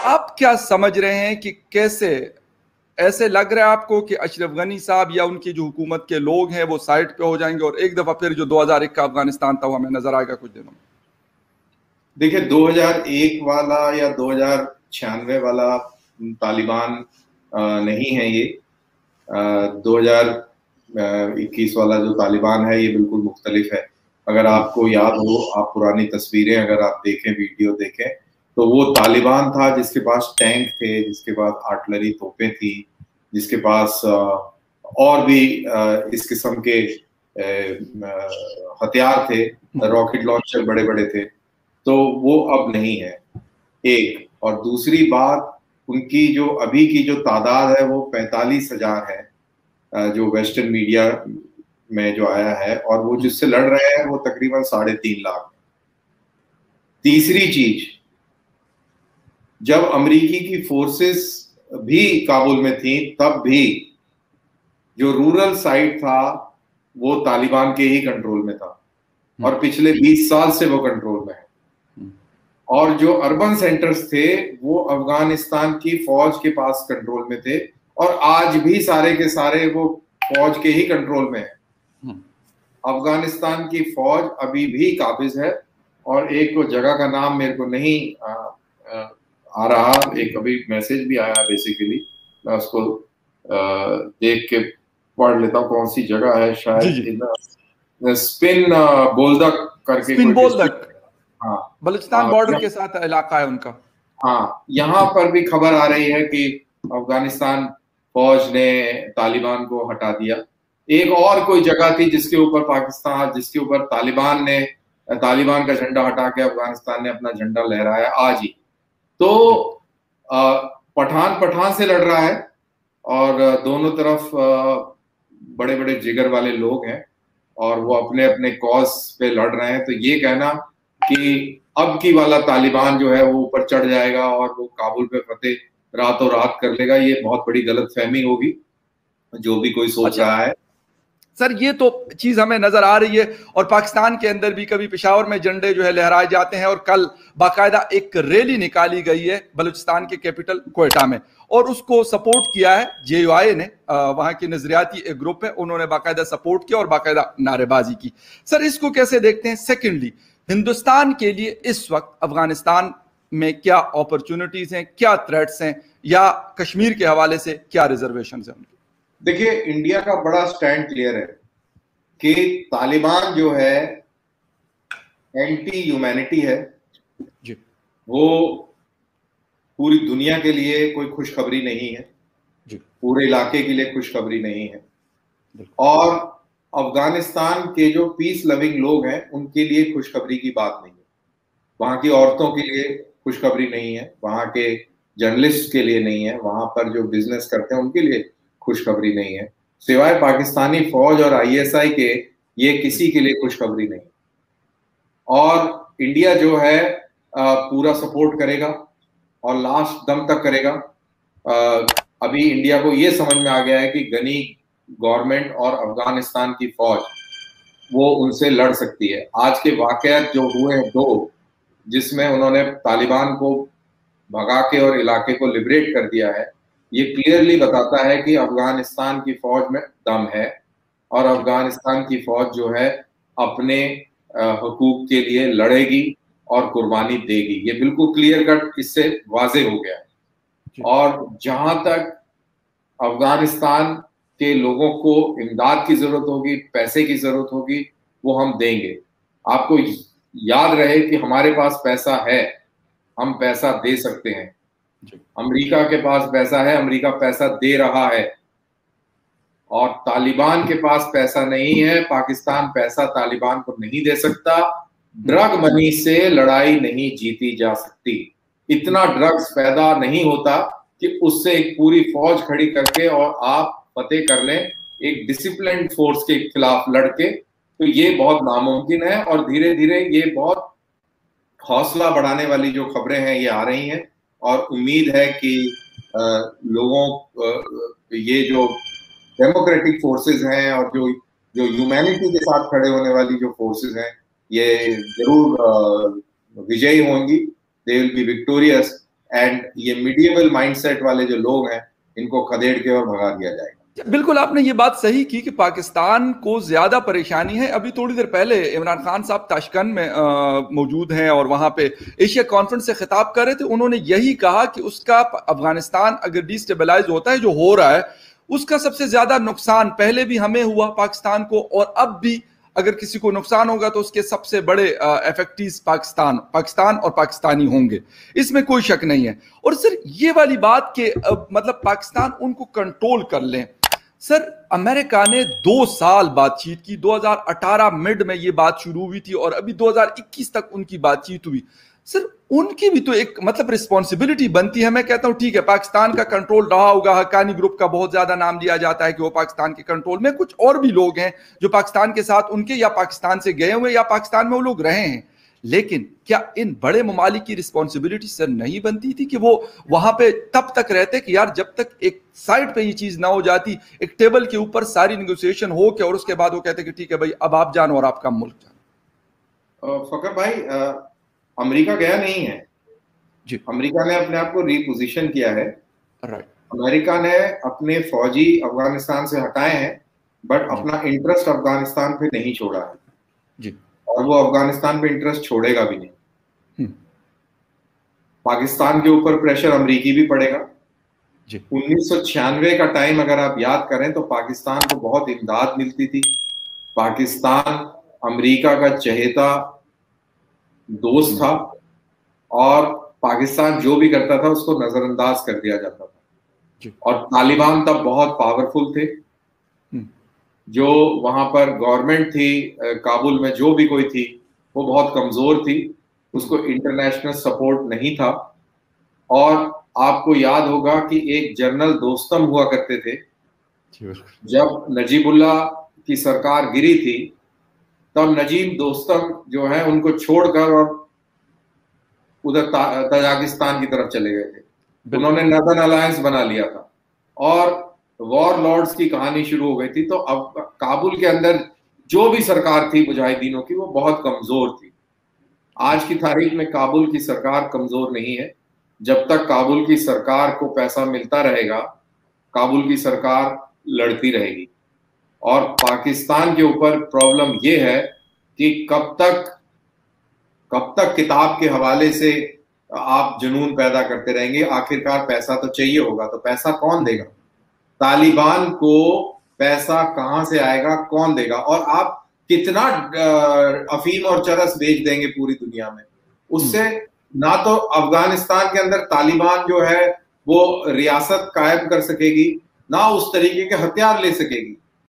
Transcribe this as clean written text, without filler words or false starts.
आप क्या समझ रहे हैं कि कैसे, ऐसे लग रहा है आपको कि अशरफ गनी साहब या उनकी जो हुकूमत के लोग हैं वो साइड पे हो जाएंगे और एक दफा फिर जो 2001 का अफगानिस्तान था वो हमें नजर आएगा कुछ दिनों में? देखिए, 2001 वाला या 2096 वाला तालिबान नहीं है ये। 2021 वाला जो तालिबान है ये बिल्कुल मुख्तलिफ है। अगर आपको याद हो, आप पुरानी तस्वीरें अगर आप देखें, वीडियो देखें, तो वो तालिबान था जिसके पास टैंक थे, जिसके पास आर्टिलरी तोपें थी, जिसके पास और भी इस किस्म के हथियार थे, रॉकेट लॉन्चर बड़े बड़े थे। तो वो अब नहीं है, एक। और दूसरी बात, उनकी जो अभी की जो तादाद है वो 45,000 है, जो वेस्टर्न मीडिया में जो आया है, और वो जिससे लड़ रहे हैं वो तकरीबन 3.5 लाख। तीसरी चीज, जब अमेरिकी की फोर्सेस भी काबुल में थी तब भी जो रूरल साइड था वो तालिबान के ही कंट्रोल में था, और पिछले 20 साल से वो कंट्रोल में है। और जो अर्बन सेंटर्स थे वो अफगानिस्तान की फौज के पास कंट्रोल में थे, और आज भी सारे के सारे वो फौज के ही कंट्रोल में है। अफगानिस्तान की फौज अभी भी काबिज है, और एक वो जगह का नाम मेरे को नहीं आ रहा, एक अभी मैसेज भी आया, बेसिकली मैं उसको देख के पढ़ लेता हूँ कौन सी जगह है, शायद स्पिन बोल्दक करके, स्पिन बोल्दक, हाँ, बलूचिस्तान बॉर्डर के साथ इलाका है उनका। हाँ, यहाँ पर भी खबर आ रही है कि अफगानिस्तान फौज ने तालिबान को हटा दिया। एक और कोई जगह थी जिसके ऊपर पाकिस्तान, जिसके ऊपर तालिबान का झंडा हटा के अफगानिस्तान ने अपना झंडा लहराया आज ही। तो पठान से लड़ रहा है, और दोनों तरफ बड़े बड़े जिगर वाले लोग हैं, और वो अपने अपने कॉज पे लड़ रहे हैं। तो ये कहना कि अब की वाला तालिबान जो है वो ऊपर चढ़ जाएगा और वो काबुल पे फतेह रातों रात कर लेगा, ये बहुत बड़ी गलतफहमी होगी जो भी कोई सोच रहा है। सर, ये तो चीज हमें नजर आ रही है, और पाकिस्तान के अंदर भी कभी पेशावर में झंडे जो है लहराए जाते हैं, और कल बाकायदा एक रैली निकाली गई है बलूचिस्तान के कैपिटल क्वेटा में, और उसको सपोर्ट किया है JUI ने। वहां की नजरियाती एक ग्रुप है, उन्होंने बाकायदा सपोर्ट किया और बाकायदा नारेबाजी की। सर, इसको कैसे देखते हैं? सेकेंडली, हिंदुस्तान के लिए इस वक्त अफगानिस्तान में क्या अपॉर्चुनिटीज हैं, क्या थ्रेट्स हैं, या कश्मीर के हवाले से क्या रिजर्वेशन है उनकी? देखिए, इंडिया का बड़ा स्टैंड क्लियर है कि तालिबान जो है एंटी ह्यूमैनिटी है जी। वो पूरी दुनिया के लिए कोई खुशखबरी नहीं है जी। पूरे इलाके के लिए खुशखबरी नहीं है, और अफगानिस्तान के जो पीस लविंग लोग हैं उनके लिए खुशखबरी की बात नहीं है। वहां की औरतों के लिए खुशखबरी नहीं है, वहां के जर्नलिस्ट के लिए नहीं है, वहां पर जो बिजनेस करते हैं उनके लिए खुशखबरी नहीं है। सिवाय पाकिस्तानी फौज और ISI के ये किसी के लिए खुशखबरी नहीं। और इंडिया जो है पूरा सपोर्ट करेगा और लास्ट दम तक करेगा। अभी इंडिया को ये समझ में आ गया है कि गनी गवर्नमेंट और अफगानिस्तान की फौज वो उनसे लड़ सकती है। आज के वाकयात जो हुए हैं दो, जिसमें उन्होंने तालिबान को भगा के और इलाके को लिबरेट कर दिया है, ये क्लियरली बताता है कि अफगानिस्तान की फौज में दम है, और अफगानिस्तान की फौज जो है अपने हुकूक के लिए लड़ेगी और कुर्बानी देगी। ये बिल्कुल क्लियर कट इससे वाजे हो गया है। और जहां तक अफगानिस्तान के लोगों को इमदाद की जरूरत होगी, पैसे की जरूरत होगी, वो हम देंगे। आपको याद रहे कि हमारे पास पैसा है, हम पैसा दे सकते हैं। अमेरिका के पास पैसा है, अमेरिका पैसा दे रहा है, और तालिबान के पास पैसा नहीं है। पाकिस्तान पैसा तालिबान को नहीं दे सकता। ड्रग मनी से लड़ाई नहीं जीती जा सकती। इतना ड्रग्स पैदा नहीं होता कि उससे एक पूरी फौज खड़ी करके और आप फतेह कर लें एक डिसिप्लिन फोर्स के खिलाफ लड़के। तो ये बहुत नामुमकिन है, और धीरे धीरे ये बहुत हौसला बढ़ाने वाली जो खबरें हैं ये आ रही हैं, और उम्मीद है कि लोगों ये जो डेमोक्रेटिक फोर्सेस हैं और जो ह्यूमैनिटी के साथ खड़े होने वाली जो फोर्सेस हैं, ये जरूर विजयी होंगी। They will be victorious, and ये मिडिएवल माइंडसेट वाले जो लोग हैं इनको खदेड़ के और भगा दिया जाएगा। बिल्कुल आपने ये बात सही की कि पाकिस्तान को ज्यादा परेशानी है। अभी थोड़ी देर पहले इमरान खान साहब ताशकंद में मौजूद हैं और वहां पे एशिया कॉन्फ्रेंस से खिताब कर रहे थे। उन्होंने यही कहा कि उसका अफगानिस्तान अगर डिस्टेबलाइज होता है, जो हो रहा है, उसका सबसे ज्यादा नुकसान पहले भी हमें हुआ पाकिस्तान को, और अब भी अगर किसी को नुकसान होगा तो उसके सबसे बड़े इफेक्टीज पाकिस्तान और पाकिस्तानी होंगे, इसमें कोई शक नहीं है। और सर ये वाली बात के मतलब पाकिस्तान उनको कंट्रोल कर लें, सर अमेरिका ने 2 साल बातचीत की, 2018 मिड में ये बात शुरू हुई थी और अभी 2021 तक उनकी बातचीत हुई। सर उनकी भी तो एक मतलब रिस्पॉन्सिबिलिटी बनती है। मैं कहता हूं ठीक है पाकिस्तान का कंट्रोल रहा होगा, हक्कानी ग्रुप का बहुत ज्यादा नाम लिया जाता है कि वो पाकिस्तान के कंट्रोल में, कुछ और भी लोग हैं जो पाकिस्तान के साथ उनके या पाकिस्तान से गए हुए या पाकिस्तान में वो लोग रहे हैं, लेकिन क्या इन बड़े ममालिक की रिस्पॉन्सिबिलिटी सर नहीं बनती थी कि वो वहां पे तब तक रहते कि यार जब तक एक साइड पे ये चीज ना हो जाती, एक टेबल के ऊपर सारी नेगोशिएशन हो के और उसके बाद वो कहते कि ठीक है भाई अब आप जानो और आपका मुल्क जानो। फकर भाई अमेरिका गया नहीं है जी, अमेरिका ने अपने आप को रिपोजिशन किया है। राइट, अमेरिका ने अपने फौजी अफगानिस्तान से हटाए हैं बट अपना इंटरेस्ट अफगानिस्तान पे नहीं छोड़ा है जी, और वो अफगानिस्तान पे इंटरेस्ट छोड़ेगा भी नहीं। पाकिस्तान के ऊपर प्रेशर अमेरिकी भी पड़ेगा। 1996 का टाइम अगर आप याद करें तो पाकिस्तान को बहुत इमदाद मिलती थी। पाकिस्तान अमेरिका का चहेता दोस्त था और पाकिस्तान जो भी करता था उसको नजरअंदाज कर दिया जाता था। और तालिबान तब बहुत पावरफुल थे। जो वहां पर गवर्नमेंट थी काबुल में, जो भी कोई थी, वो बहुत कमजोर थी, उसको इंटरनेशनल सपोर्ट नहीं था। और आपको याद होगा कि एक जनरल दोस्तम हुआ करते थे। जब नजीबुल्लाह की सरकार गिरी थी तब नजीब दोस्तम जो है उनको छोड़कर और उधर तजाकिस्तान की तरफ चले गए थे। उन्होंने नॉर्दर्न अलायंस बना लिया था और वॉर लॉर्ड्स की कहानी शुरू हो गई थी। तो अब काबुल के अंदर जो भी सरकार थी मुजाहिदीनों की, वो बहुत कमजोर थी। आज की तारीख में काबुल की सरकार कमजोर नहीं है। जब तक काबुल की सरकार को पैसा मिलता रहेगा, काबुल की सरकार लड़ती रहेगी। और पाकिस्तान के ऊपर प्रॉब्लम ये है कि कब तक किताब के हवाले से आप जुनून पैदा करते रहेंगे। आखिरकार पैसा तो चाहिए होगा, तो पैसा कौन देगा? तालिबान को पैसा कहां से आएगा, कौन देगा? और आप कितना अफीम और चरस बेच देंगे पूरी दुनिया में? उससे ना तो अफगानिस्तान के अंदर तालिबान जो है वो रियासत कायम कर सकेगी, ना उस तरीके के हथियार ले सकेगी।